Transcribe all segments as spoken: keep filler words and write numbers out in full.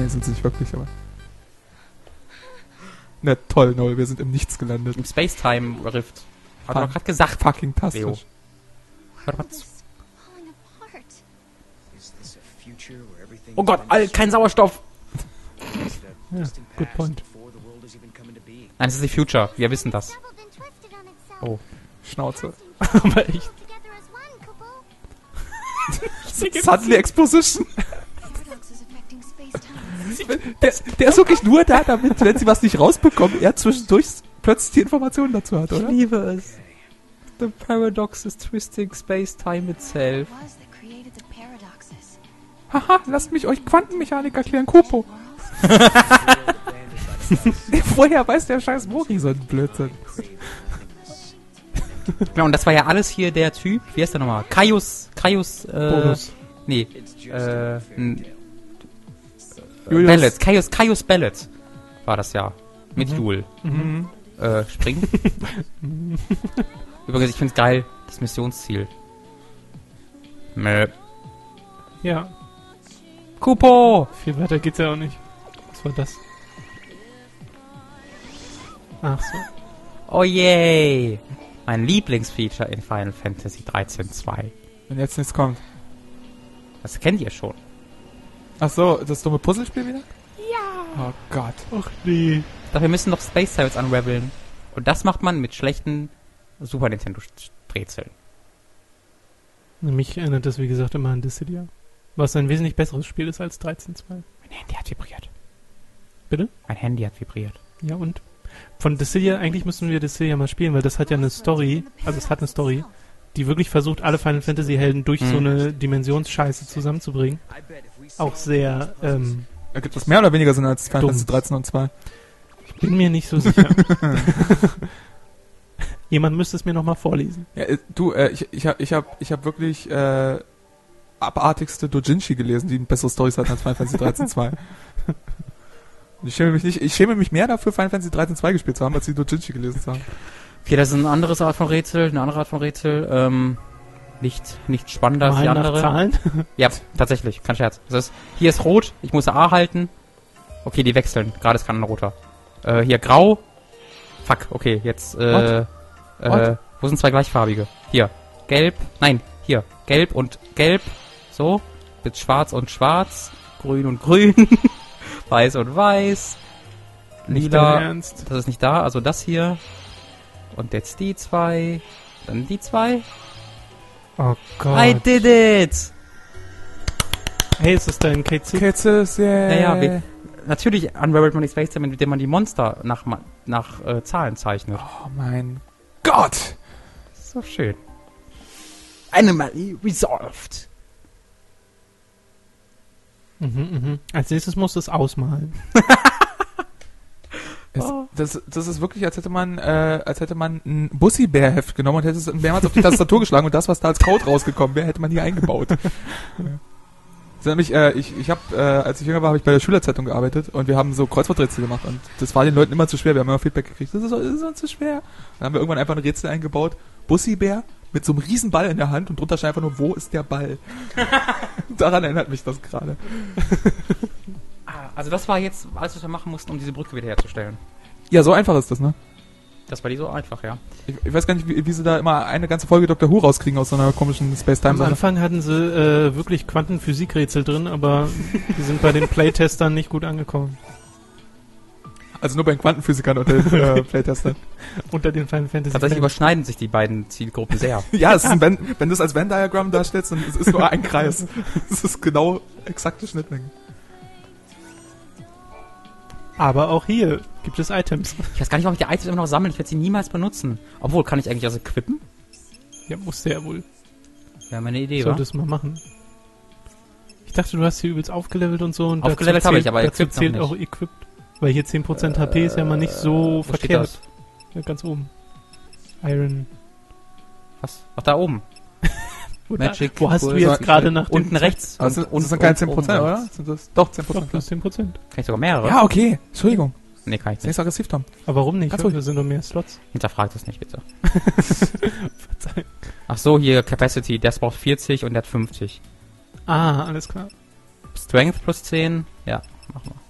Nee, sind sie nicht wirklich, aber... Na toll, Noel, wir sind im Nichts gelandet. Im Space-Time-Rift. Hat Fuck. er doch gerade gesagt. Fucking tastisch. Leo. Warte, was? Oh Gott, all, kein Sauerstoff! Ja, good point. Nein, es ist die Future. Wir wissen das. Oh. Schnauze. Aber echt. Suddenly Exposition. der, der ist wirklich nur da, damit, wenn sie was nicht rausbekommen, er zwischendurch plötzlich die Informationen dazu hat, oder? Ich liebe es. The paradox is twisting space-time itself. Haha, lasst mich euch Quantenmechanik erklären, Kupo. Woher weiß der scheiß Mori so einen Blödsinn? Genau, und das war ja alles hier der Typ, wie heißt der nochmal? Caius, Caius, äh... Bonus. Nee, äh... n- Julius. Bellet, Caius, Caius Bellet war das ja. Mit Mhm. Jul. Mhm. Äh, springen. Übrigens, ich find's geil, das Missionsziel. Mö. Ja, Kupo! viel weiter geht's ja auch nicht. Was war das? Ach so. Oh yay! Mein Lieblingsfeature in Final Fantasy dreizehn zwei. Wenn jetzt nichts kommt. Das kennt ihr schon. Ach so, das dumme Puzzlespiel wieder? Ja. Oh Gott. Ach nee. Doch wir müssen noch Space Tiles unraveln. Und das macht man mit schlechten Super Nintendo Rätseln. Mich erinnert das, wie gesagt, immer an Dissidia. Was ein wesentlich besseres Spiel ist als dreizehn zwei. Mein Handy hat vibriert. Bitte? Mein Handy hat vibriert. Ja, und? Von Dissidia, eigentlich müssen wir Dissidia mal spielen, weil das hat ja eine Story, also es hat eine Story, die wirklich versucht, alle Final Fantasy Helden durch Mhm. so eine Dimensionsscheiße zusammenzubringen. Auch sehr, ähm, Ergibt das mehr oder weniger Sinn als Final Dumm. Fantasy dreizehn und zwei? ich bin mir nicht so sicher. Jemand müsste es mir nochmal vorlesen. Ja, äh, du, äh, ich, ich hab, ich hab, ich hab wirklich, äh, abartigste Doujinshi gelesen, die bessere Storys hatten als Final Fantasy dreizehn zwei. Und ich schäme mich nicht, ich schäme mich mehr dafür, Final Fantasy dreizehn zwei gespielt zu haben, als die Doujinshi gelesen zu haben. Okay, das ist eine andere Art von Rätsel, eine andere Art von Rätsel. Ähm, nicht, nicht spannender als die Mal nach andere. Zahlen. Ja, tatsächlich, kein Scherz. Das ist, hier ist rot, ich muss A halten. Okay, die wechseln. Gerade ist kein roter. Äh, hier grau. Fuck, okay, jetzt, äh, äh, What? wo sind zwei gleichfarbige? Hier, gelb, nein, hier, gelb und gelb. So, jetzt schwarz und schwarz, grün und grün, weiß und weiß, Nicht lila, dein Ernst. das ist nicht da, also das hier. Und jetzt die zwei, dann die zwei. Oh Gott. I did it! Hey, ist das dein K C? Kitzes, yeah. Naja, wir, natürlich unraveled man die Space Time, mit dem man die Monster nach, Ma- nach äh, Zahlen zeichnet. Oh mein Gott! So schön. Anomaly resolved. Mhm, mhm. Als nächstes musst du es ausmalen. Es, Oh. das, das ist wirklich, als hätte man, äh, als hätte man ein Bussi-Bär-Heft genommen und hätte es mehrmals auf die Tastatur geschlagen und das, was da als Code rausgekommen wäre, hätte man hier eingebaut. Ja. Das ist nämlich, äh, ich, ich habe, äh, als ich jünger war, habe ich bei der Schülerzeitung gearbeitet und wir haben so Kreuzworträtsel gemacht und das war den Leuten immer zu schwer. Wir haben immer Feedback gekriegt, das ist, das ist uns zu schwer. Dann haben wir irgendwann einfach ein Rätsel eingebaut, Bussi-Bär mit so einem riesen Ball in der Hand und drunter stand einfach nur, wo ist der Ball? Daran erinnert mich das gerade. Ah, also das war jetzt alles, was wir machen mussten, um diese Brücke wiederherzustellen. Ja, so einfach ist das, ne? Das war die so einfach, ja. Ich, ich weiß gar nicht, wie, wie sie da immer eine ganze Folge Doctor Who rauskriegen aus so einer komischen Am Space-Time-Sache. Anfang hatten sie äh, wirklich Quantenphysikrätsel drin, aber die sind bei den Playtestern nicht gut angekommen. Also nur bei den Quantenphysikern und den äh, Playtestern. Unter den Final Fantasy. Tatsächlich Fans. überschneiden sich die beiden Zielgruppen sehr. Ja, es ist ein Venn, wenn du es als Venn-Diagramm darstellst, dann ist es nur ein Kreis. Es ist genau exakte Schnittmengen. Aber auch hier gibt es Items. Ich weiß gar nicht, warum ich die Items immer noch sammle. Ich werde sie niemals benutzen. Obwohl, kann ich eigentlich also equippen? Ja, musste ja wohl. Wäre meine Idee, wa? Sollte es mal machen. Ich dachte, du hast hier übelst aufgelevelt und so. Und Aufgelevelt dazu habe zählt- ich, aber dazu equipped noch zählt nicht. auch equipped. Weil hier zehn Prozent H P ist ja mal nicht so Wo steht verkehrt. das? Ja, ganz oben. Iron. Was? Ach, da oben. Wo, da, Magic wo hast du Bull- jetzt gerade nach dem Unten rechts. Aber das, und- sind- das sind und- keine und zehn Prozent, oben oder? rechts. Sind das, doch, zehn Doch, Prozent. plus zehn Prozent. Kann ich sogar mehrere? Ja, okay. Entschuldigung. Nee, kann ich Sehr nicht. aggressiv, Tom. Aber warum nicht? Ganz ruhig. Da sind noch mehr Slots. Hinterfragt das nicht, bitte. Verzeihung. Ach so, hier Capacity. Der braucht vierzig und der hat fünfzig. Ah, alles klar. Strength plus zehn. Ja. mach mal.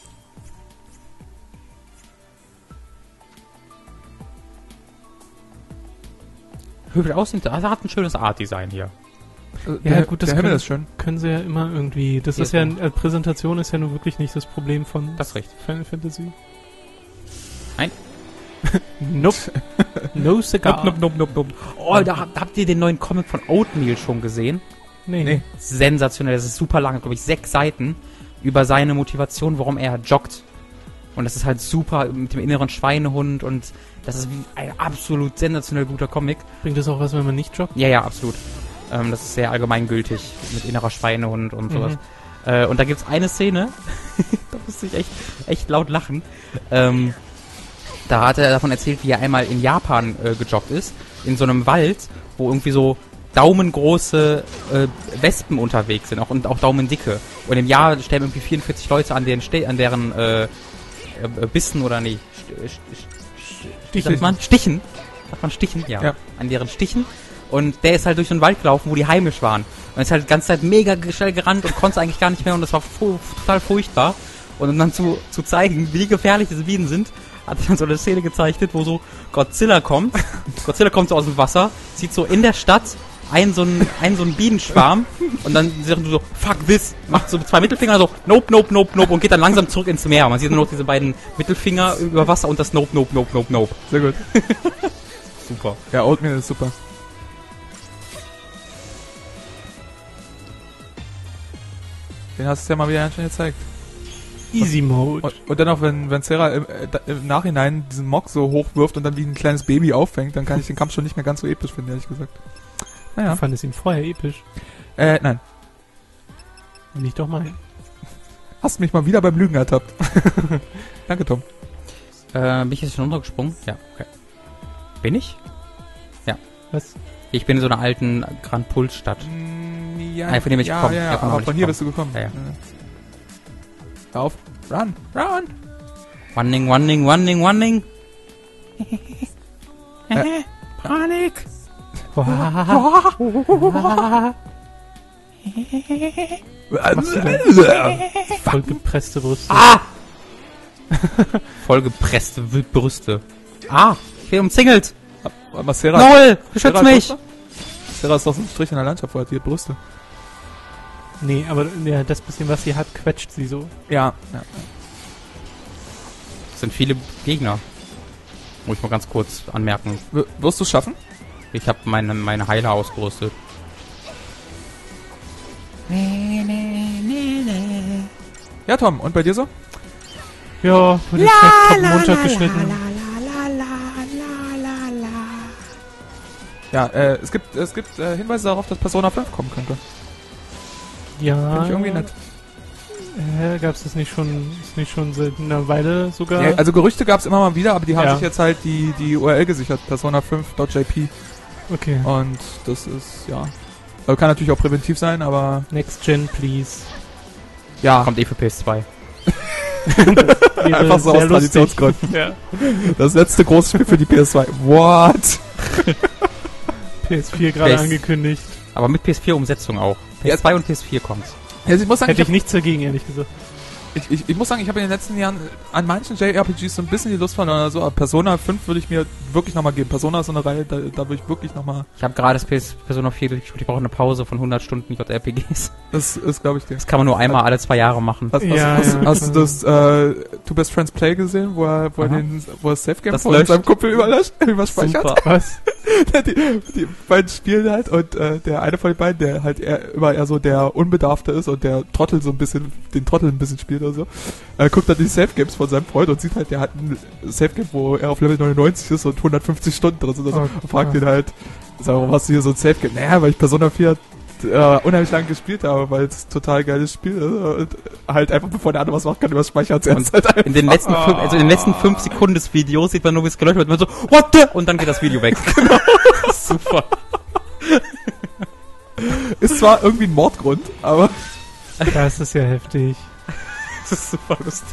Hübsch aussieht, also hat ein schönes Art-Design hier. Also Ja, der, gut, das der Himmel können- ist schön. Können sie ja immer irgendwie. Das Hier ist ja, ist äh, Präsentation ist ja nun wirklich nicht das Problem von Das ist richtig. Final Fantasy. Nein. Nope. No cigar. Nope, nope, nope, nope. Oh, da habt, habt ihr den neuen Comic von Oatmeal schon gesehen? Nee. Nee. Sensationell, das ist super lang, glaube ich, sechs Seiten über seine Motivation, warum er joggt. Und das ist halt super mit dem inneren Schweinehund und das ist wie ein absolut sensationell guter Comic. Bringt das auch was, wenn man nicht joggt? Ja, ja, absolut. Ähm, das ist sehr allgemeingültig mit innerer Schweinehund und sowas. Mhm. Äh, und da gibt's eine Szene, da musste ich echt, echt laut lachen. Ähm, da hat er davon erzählt, wie er einmal in Japan äh, gejoggt ist, in so einem Wald, wo irgendwie so daumengroße äh, Wespen unterwegs sind auch, und auch daumendicke. Und im Jahr sterben irgendwie vierundvierzig Leute an deren, Ste an deren äh, äh, Bissen oder nee, St St St St sagt man? Stichen. Sagt man Stichen? Ja. Ja. An deren Stichen. Und der ist halt durch so einen Wald gelaufen, wo die heimisch waren. Und ist halt die ganze Zeit mega schnell gerannt und konnte eigentlich gar nicht mehr und das war fu total furchtbar. Und um dann zu, zu zeigen, wie gefährlich diese Bienen sind, hat er dann so eine Szene gezeichnet, wo so Godzilla kommt. Godzilla kommt so aus dem Wasser, sieht so in der Stadt einen so einen, einen so einen Bienenschwarm und dann sagt du so, fuck this, macht so mit zwei Mittelfinger so, nope, nope, nope, nope und geht dann langsam zurück ins Meer. Man sieht nur noch diese beiden Mittelfinger über Wasser und das nope, nope, nope, nope, nope. Sehr gut. Super. Ja, Oatmeal ist super. Den hast du ja mal wieder ganz schön gezeigt. Easy Mode. Und, und dann auch, wenn, wenn Sarah im, äh, da, im Nachhinein diesen Mock so hochwirft und dann wie ein kleines Baby auffängt, dann kann ich den Kampf schon nicht mehr ganz so episch finden, ehrlich gesagt. Naja. Ich fand es ihn vorher episch. Äh, nein. Will ich doch mal. Hast mich mal wieder beim Lügen ertappt. Danke, Tom. Äh, bin ich jetzt schon runtergesprungen? Ja, okay. Bin ich? Was? Ich bin in so einer alten Grand Puls-Stadt. Mm, ja, Ah, von dem bin ich ja, gekommen. Ja, Ja, ja, von aber dem von bin hier ich bist du gekommen. Ja, ja. Hör auf. Run, run. Running, running, running, running. Äh. Panik. Voll gepresste Brüste. Ah! Vollgepresste Wildbrüste. Ah, ich bin umzingelt. Aber Sarah, Noel, Sarah beschütz hat mich. Brüste? Sarah ist doch so ein Strich in der Landschaft, wo hat die hat Brüste. Nee, aber ja, das bisschen, was sie hat, quetscht sie so. Ja. ja. Es sind viele Gegner. Muss ich mal ganz kurz anmerken. W wirst du es schaffen? Ich habe meine, meine Heiler ausgerüstet. Ja, Tom, und bei dir so? Ja, wurde jetzt top munter geschnitten. Ja, äh, es gibt, es gibt äh, Hinweise darauf, dass Persona fünf kommen könnte. Ja. Finde ich irgendwie nett. Äh, gab's das nicht schon, ist nicht schon seit einer Weile sogar? Ja, also Gerüchte gab es immer mal wieder, aber die haben Ja. sich jetzt halt die, die U R L gesichert, Persona fünf Punkt J P. Okay. Und das ist, ja. Also kann natürlich auch präventiv sein, aber Next Gen, please. ja. Kommt eh für P S zwei. Wäre Einfach so sehr aus lustig. Traditionsgründen. Ja. Das letzte große Spiel für die P S zwei. What? P S vier gerade P S angekündigt. Aber mit P S vier Umsetzung auch. P S zwei und P S vier kommt's. Also ich muss sagen, Hätte ich, ich nichts dagegen, ehrlich gesagt. ich, ich, ich muss sagen, ich habe in den letzten Jahren an manchen J R P Gs so ein bisschen die Lust verloren oder so, aber Persona fünf würde ich mir wirklich nochmal geben. Persona ist so eine Reihe, da, da würde ich wirklich nochmal. Ich habe gerade das P S Persona vier durchgespielt. Ich brauche eine Pause von hundert Stunden J R P Gs. Das ist, glaube ich, dir. Das kann man nur einmal alle zwei Jahre machen. Hast, Ja, hast, ja, hast, hast du klar. das äh, Two Best Friends Play gesehen, wo er, wo er, Aha. den, wo er das Safe Game Das von löscht. seinem Kumpel überlöscht, überspeichert? Super. Was? die, die beiden spielen halt und äh, der eine von den beiden, der halt eher, immer eher so der Unbedarfte ist und der Trottel so ein bisschen, den Trottel ein bisschen spielt oder so, äh, guckt dann die Safe Games von seinem Freund und sieht halt, der hat ein Safe Game, wo er auf Level neunundneunzig ist und hundertfünfzig Stunden drin sind. Also Oh, und fragt Gott. ihn halt, sag, warum hast du hier so ein Safe Game? Naja, weil ich Persona vier äh, unheimlich lange gespielt habe, weil es ein total geiles Spiel ist und halt einfach bevor der andere was macht, kann überspeichern und Und halt einfach. in den letzten fünf, also in den letzten fünf Sekunden des Videos sieht man nur, wie es geleuchtet wird. Und man so, what the? Und dann geht das Video weg. Genau. Super. Ist zwar irgendwie ein Mordgrund, aber Das ist ja heftig. Das ist super lustig.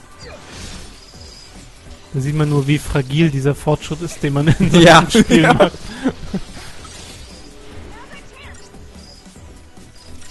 Da sieht man nur, wie fragil dieser Fortschritt ist, den man in so Ja. einem Spiel Ja. macht.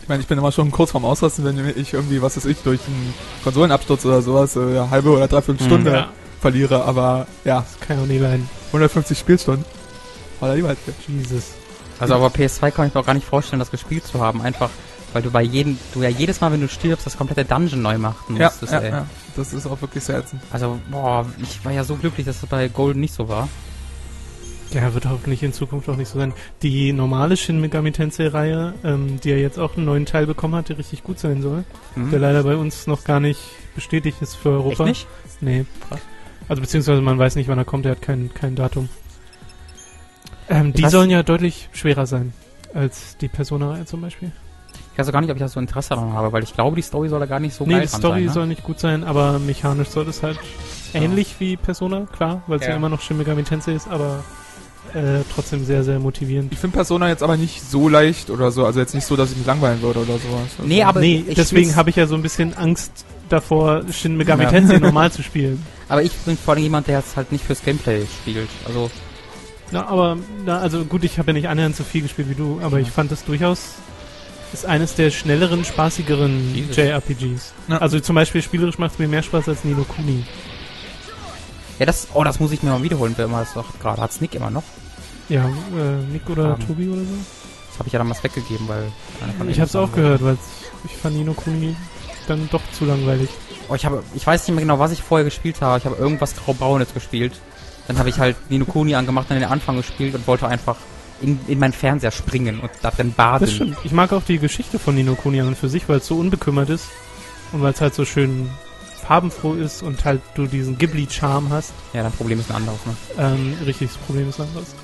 Ich meine, ich bin immer schon kurz vorm Ausrasten, wenn ich irgendwie, was weiß ich, durch einen Konsolenabsturz oder sowas, äh, eine halbe oder dreiviertel Stunde Ja. verliere, aber ja, Das kann ich auch nie leiden. hundertfünfzig Spielstunden. Oder lieber halt. Jesus. Also aber P S zwei kann ich mir auch gar nicht vorstellen, das gespielt zu haben. Einfach, weil du bei jedem, du ja jedes Mal, wenn du stirbst, das komplette Dungeon neu machen Ja, musstest, ja, ey. ja, das ist auch wirklich sehr ätzend. Also, boah, ich war ja so glücklich, dass das bei Golden nicht so war. Ja, wird hoffentlich in Zukunft auch nicht so sein. Die normale Shin Megami Tensei-Reihe, ähm, die ja jetzt auch einen neuen Teil bekommen hat, der richtig gut sein soll, Mhm. der leider bei uns noch gar nicht bestätigt ist für Europa. Echt nicht? Nee. Also beziehungsweise man weiß nicht, wann er kommt, der hat kein, kein Datum. Ähm, die Was? sollen ja deutlich schwerer sein als die Persona-Reihe zum Beispiel. Ich weiß auch gar nicht, ob ich da so Interesse daran habe, weil ich glaube, die Story soll da gar nicht so nee, geil die dran Story sein, ne? soll nicht gut sein, aber mechanisch soll es halt ähnlich wie Persona, klar, weil es ja. Ja. immer noch Shin Megami Tensei ist, aber äh, trotzdem sehr, sehr motivierend. Ich finde Persona jetzt aber nicht so leicht oder so, also jetzt nicht so, dass ich mich langweilen würde oder sowas. Also Nee, aber nee, ich deswegen spiel's- habe ich ja so ein bisschen Angst davor, Shin Megami Ja. Tensei normal zu spielen. Aber ich bin vor allem jemand, der jetzt halt nicht fürs Gameplay spielt. Also, Na, aber, na, also gut, ich habe ja nicht annähernd so viel gespielt wie du, aber Ja. ich fand das durchaus ist eines der schnelleren, spaßigeren Jesus. J R P Gs. Ja. Also zum Beispiel spielerisch macht es mir mehr Spaß als Ni no Kuni. ja, das, oh, das muss ich mir mal wiederholen, wer immer das sagt gerade. Hat's Nick immer noch? Ja, äh, Nick oder Ähm, Tobi oder so? Das habe ich ja damals weggegeben, weil... einer von Ich denen hab's sagen auch wollte. gehört, weil ich fand Ni no Kuni dann doch zu langweilig. Oh, ich habe, ich weiß nicht mehr genau, was ich vorher gespielt habe. Ich habe irgendwas Grau-Braunes gespielt. Dann habe ich halt Ni no Kuni angemacht und den Anfang gespielt und wollte einfach in, in meinen Fernseher springen und da drin baden. Das stimmt. Ich mag auch die Geschichte von Ni no Kuni an und für sich, weil es so unbekümmert ist und weil es halt so schön farbenfroh ist und halt du diesen Ghibli-Charme hast. Ja, dein Problem ist ein anderes, ne? Ähm, richtig, das Problem ist anderes.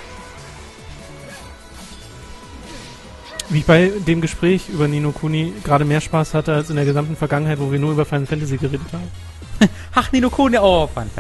Wie ich bei dem Gespräch über Ni no Kuni gerade mehr Spaß hatte als in der gesamten Vergangenheit, wo wir nur über Final Fantasy geredet haben. Ach, Ni no Kuni, oh, Mann.